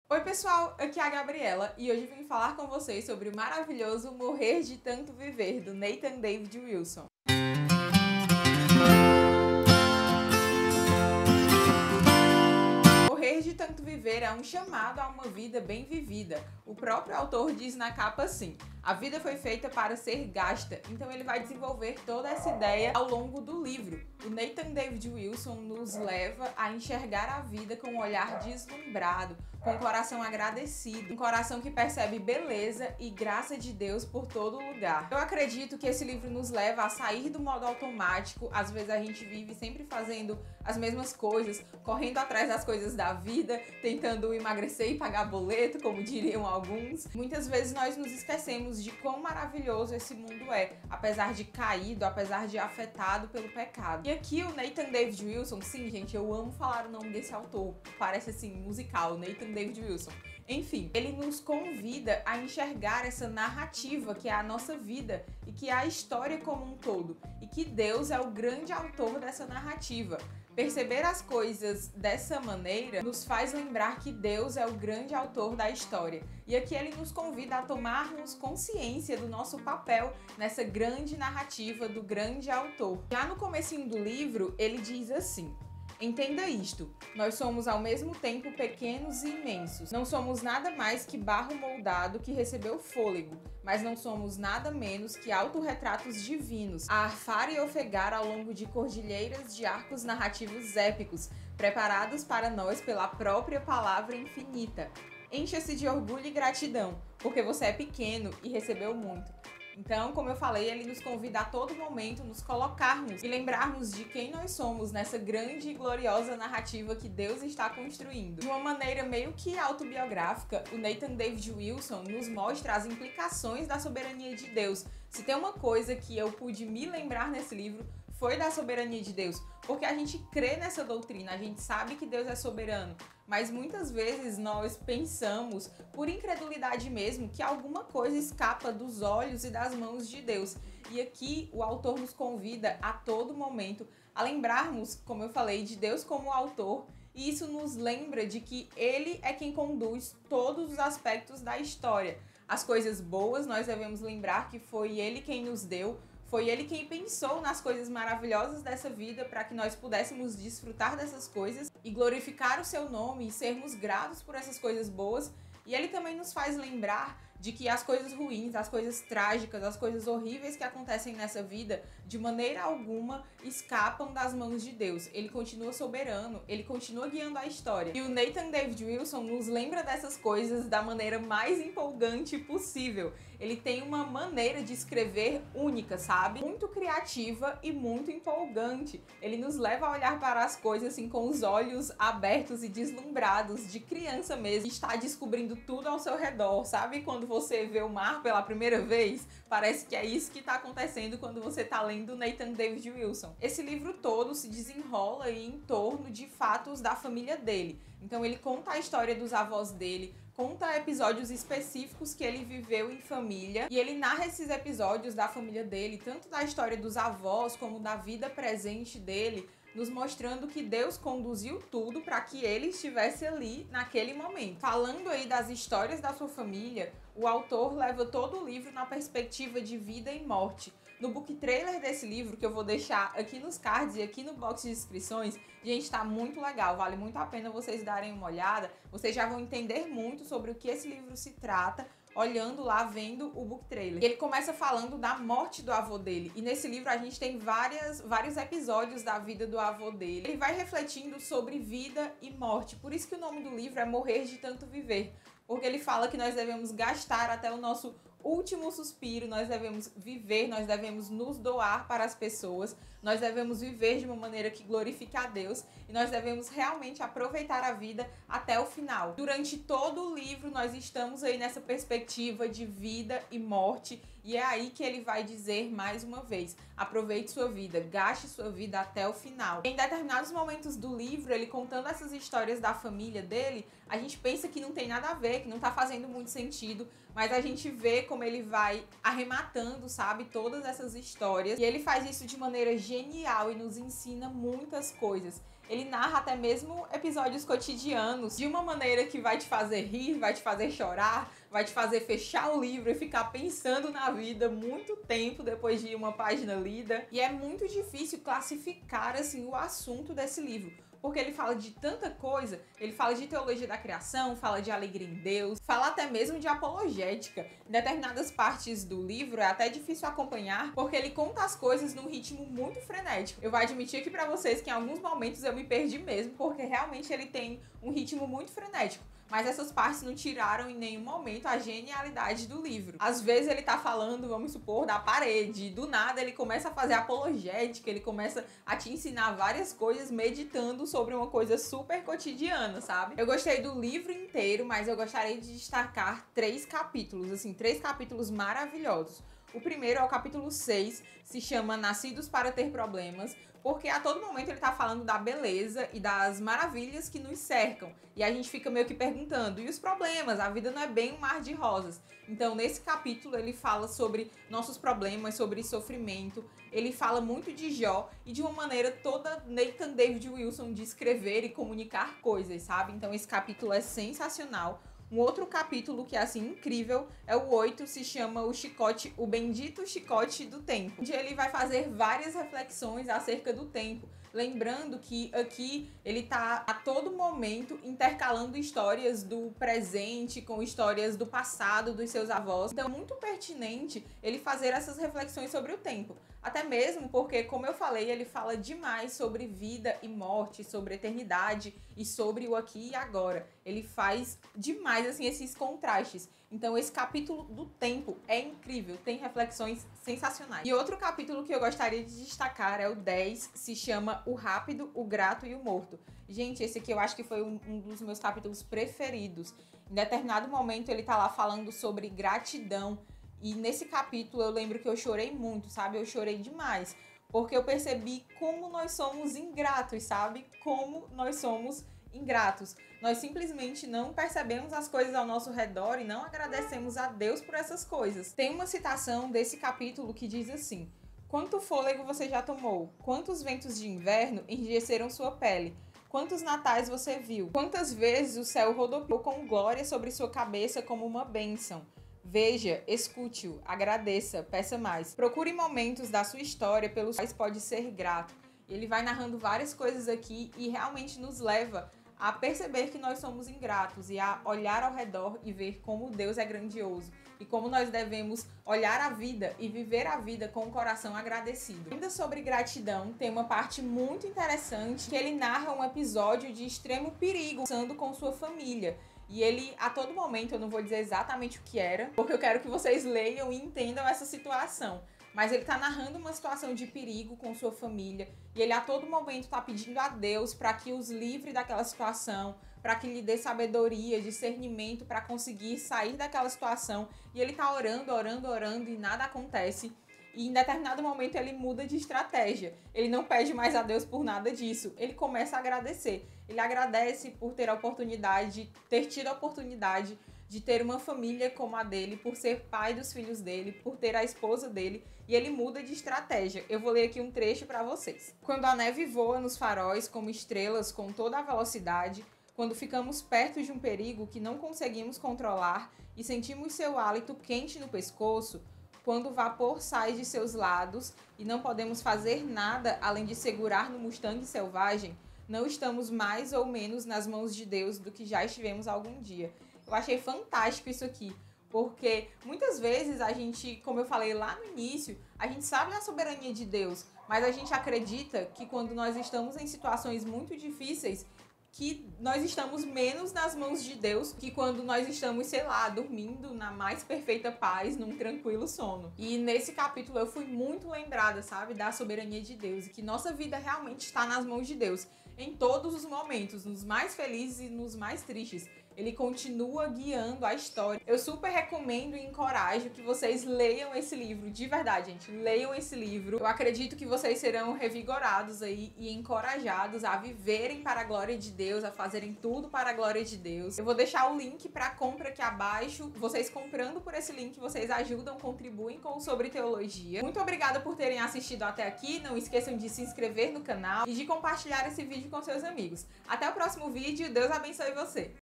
Oi pessoal, aqui é a Gabriela e hoje vim falar com vocês sobre o maravilhoso Morrer de Tanto Viver, do Nathan David Wilson. Morrer de Tanto Viver é um chamado a uma vida bem vivida. O próprio autor diz na capa assim: a vida foi feita para ser gasta. Então ele vai desenvolver toda essa ideia ao longo do livro. O Nathan David Wilson nos leva a enxergar a vida com um olhar deslumbrado, com um coração agradecido, um coração que percebe beleza e graça de Deus por todo lugar. Eu acredito que esse livro nos leva a sair do modo automático. Às vezes a gente vive sempre fazendo as mesmas coisas, correndo atrás das coisas da vida, tentando emagrecer e pagar boleto, como diriam alguns. Muitas vezes nós nos esquecemos de quão maravilhoso esse mundo é, apesar de caído, apesar de afetado pelo pecado. E aqui o Nathan David Wilson, sim, gente, eu amo falar o nome desse autor, parece assim, musical, Nathan David Wilson. Enfim, ele nos convida a enxergar essa narrativa que é a nossa vida e que é a história como um todo, e que Deus é o grande autor dessa narrativa. Perceber as coisas dessa maneira nos faz lembrar que Deus é o grande autor da história. E aqui ele nos convida a tomarmos consciência do nosso papel nessa grande narrativa do grande autor. Já no comecinho do livro, ele diz assim: entenda isto, nós somos ao mesmo tempo pequenos e imensos. Não somos nada mais que barro moldado que recebeu fôlego, mas não somos nada menos que autorretratos divinos, a arfar e ofegar ao longo de cordilheiras de arcos narrativos épicos, preparados para nós pela própria palavra infinita. Encha-se de orgulho e gratidão, porque você é pequeno e recebeu muito. Então, como eu falei, ele nos convida a todo momento nos colocarmos e lembrarmos de quem nós somos nessa grande e gloriosa narrativa que Deus está construindo. De uma maneira meio que autobiográfica, o Nathan David Wilson nos mostra as implicações da soberania de Deus. Se tem uma coisa que eu pude me lembrar nesse livro, foi da soberania de Deus, porque a gente crê nessa doutrina, a gente sabe que Deus é soberano, mas muitas vezes nós pensamos, por incredulidade mesmo, que alguma coisa escapa dos olhos e das mãos de Deus. E aqui o autor nos convida a todo momento a lembrarmos, como eu falei, de Deus como autor, e isso nos lembra de que Ele é quem conduz todos os aspectos da história. As coisas boas nós devemos lembrar que foi Ele quem nos deu. Foi ele quem pensou nas coisas maravilhosas dessa vida para que nós pudéssemos desfrutar dessas coisas e glorificar o seu nome e sermos gratos por essas coisas boas. E ele também nos faz lembrar de que as coisas ruins, as coisas trágicas, as coisas horríveis que acontecem nessa vida, de maneira alguma escapam das mãos de Deus. Ele continua soberano, ele continua guiando a história. E o Nathan David Wilson nos lembra dessas coisas da maneira mais empolgante possível. Ele tem uma maneira de escrever única, sabe? Muito criativa e muito empolgante. Ele nos leva a olhar para as coisas assim com os olhos abertos e deslumbrados, de criança mesmo, que está descobrindo tudo ao seu redor, sabe? Quando você vê o mar pela primeira vez, parece que é isso que está acontecendo quando você está lendo Nathan David Wilson. Esse livro todo se desenrola aí em torno de fatos da família dele. Então ele conta a história dos avós dele, conta episódios específicos que ele viveu em família, e ele narra esses episódios da família dele, tanto da história dos avós como da vida presente dele, nos mostrando que Deus conduziu tudo para que ele estivesse ali naquele momento. Falando aí das histórias da sua família, o autor leva todo o livro na perspectiva de vida e morte. No book trailer desse livro, que eu vou deixar aqui nos cards e aqui no box de inscrições, gente, tá muito legal, vale muito a pena vocês darem uma olhada. Vocês já vão entender muito sobre o que esse livro se trata, olhando lá, vendo o book trailer. Ele começa falando da morte do avô dele, e nesse livro a gente tem vários episódios da vida do avô dele. Ele vai refletindo sobre vida e morte, por isso que o nome do livro é Morrer de Tanto Viver, porque ele fala que nós devemos gastar até o nosso último suspiro, nós devemos viver, nós devemos nos doar para as pessoas, nós devemos viver de uma maneira que glorifique a Deus e nós devemos realmente aproveitar a vida até o final. Durante todo o livro nós estamos aí nessa perspectiva de vida e morte, e é aí que ele vai dizer mais uma vez: aproveite sua vida, gaste sua vida até o final. Em determinados momentos do livro, ele contando essas histórias da família dele, a gente pensa que não tem nada a ver, que não tá fazendo muito sentido, mas a gente vê como ele vai arrematando, sabe, todas essas histórias, e ele faz isso de maneira genial e nos ensina muitas coisas. Ele narra até mesmo episódios cotidianos de uma maneira que vai te fazer rir, vai te fazer chorar, vai te fazer fechar o livro e ficar pensando na vida muito tempo depois de uma página lida. E é muito difícil classificar assim o assunto desse livro, porque ele fala de tanta coisa. Ele fala de teologia da criação, fala de alegria em Deus, fala até mesmo de apologética. Em determinadas partes do livro é até difícil acompanhar, porque ele conta as coisas num ritmo muito frenético. Eu vou admitir aqui pra vocês que em alguns momentos eu me perdi mesmo, porque realmente ele tem um ritmo muito frenético. Mas essas partes não tiraram em nenhum momento a genialidade do livro. Às vezes ele tá falando, vamos supor, da parede, e do nada ele começa a fazer apologética, ele começa a te ensinar várias coisas meditando sobre uma coisa super cotidiana, sabe? Eu gostei do livro inteiro, mas eu gostaria de destacar 3 capítulos, assim, 3 capítulos maravilhosos. O primeiro é o capítulo 6, se chama Nascidos para Ter Problemas, porque a todo momento ele tá falando da beleza e das maravilhas que nos cercam. E a gente fica meio que perguntando, e os problemas? A vida não é bem um mar de rosas. Então, nesse capítulo, ele fala sobre nossos problemas, sobre sofrimento. Ele fala muito de Jó e de uma maneira toda Nathan David Wilson de escrever e comunicar coisas, sabe? Então, esse capítulo é sensacional. Um outro capítulo que é assim incrível é o 8, se chama o bendito chicote do tempo, onde ele vai fazer várias reflexões acerca do tempo. Lembrando que aqui ele tá a todo momento intercalando histórias do presente com histórias do passado dos seus avós. Então é muito pertinente ele fazer essas reflexões sobre o tempo. Até mesmo porque, como eu falei, ele fala demais sobre vida e morte, sobre eternidade e sobre o aqui e agora. Ele faz demais assim esses contrastes. Então esse capítulo do tempo é incrível, tem reflexões sensacionais. E outro capítulo que eu gostaria de destacar é o 10, se chama O Rápido, o Grato e o Morto. Gente, esse aqui eu acho que foi um dos meus capítulos preferidos. Em determinado momento ele tá lá falando sobre gratidão. E nesse capítulo eu lembro que eu chorei muito, sabe? Eu chorei demais, porque eu percebi como nós somos ingratos, sabe? Como nós somos ingratos. Nós simplesmente não percebemos as coisas ao nosso redor e não agradecemos a Deus por essas coisas. Tem uma citação desse capítulo que diz assim: quanto fôlego você já tomou? Quantos ventos de inverno enrijeceram sua pele? Quantos natais você viu? Quantas vezes o céu rodopiou com glória sobre sua cabeça como uma bênção? Veja, escute-o, agradeça, peça mais. Procure momentos da sua história pelos quais pode ser grato. Ele vai narrando várias coisas aqui e realmente nos leva a perceber que nós somos ingratos e a olhar ao redor e ver como Deus é grandioso e como nós devemos olhar a vida e viver a vida com o coração agradecido. Ainda sobre gratidão, tem uma parte muito interessante que ele narra um episódio de extremo perigo passando com sua família. E ele, a todo momento, eu não vou dizer exatamente o que era, porque eu quero que vocês leiam e entendam essa situação. Mas ele tá narrando uma situação de perigo com sua família. E ele a todo momento tá pedindo a Deus para que os livre daquela situação, para que lhe dê sabedoria, discernimento para conseguir sair daquela situação. E ele tá orando, orando, orando e nada acontece. E em determinado momento ele muda de estratégia. Ele não pede mais a Deus por nada disso. Ele começa a agradecer. Ele agradece por ter a oportunidade, ter tido a oportunidade de ter uma família como a dele, por ser pai dos filhos dele, por ter a esposa dele, e ele muda de estratégia. Eu vou ler aqui um trecho para vocês. Quando a neve voa nos faróis como estrelas com toda a velocidade, quando ficamos perto de um perigo que não conseguimos controlar e sentimos seu hálito quente no pescoço, quando o vapor sai de seus lados e não podemos fazer nada além de segurar no Mustang selvagem, não estamos mais ou menos nas mãos de Deus do que já estivemos algum dia. Eu achei fantástico isso aqui, porque muitas vezes a gente, como eu falei lá no início, a gente sabe da soberania de Deus, mas a gente acredita que quando nós estamos em situações muito difíceis, que nós estamos menos nas mãos de Deus que quando nós estamos, sei lá, dormindo na mais perfeita paz, num tranquilo sono. E nesse capítulo eu fui muito lembrada, sabe, da soberania de Deus e que nossa vida realmente está nas mãos de Deus em todos os momentos, nos mais felizes e nos mais tristes. Ele continua guiando a história. Eu super recomendo e encorajo que vocês leiam esse livro, de verdade, gente. Leiam esse livro. Eu acredito que vocês serão revigorados aí e encorajados a viverem para a glória de Deus, a fazerem tudo para a glória de Deus. Eu vou deixar o link para compra aqui abaixo. Vocês comprando por esse link, vocês ajudam, contribuem com o Sobre Teologia. Muito obrigada por terem assistido até aqui. Não esqueçam de se inscrever no canal e de compartilhar esse vídeo compartilhe com seus amigos. Até o próximo vídeo, Deus abençoe você!